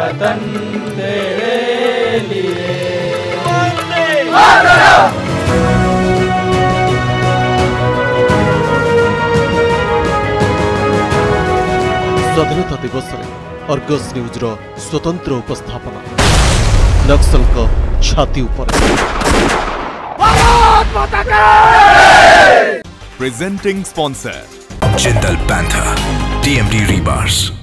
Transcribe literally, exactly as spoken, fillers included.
वतन तेरे लिए। स्वाधीनता दिवस रे अर्गस न्यूज रो स्वतंत्र उपस्थापना नक्सल को छाती ऊपर। Presenting sponsor Jindal Panther T M D Rebars।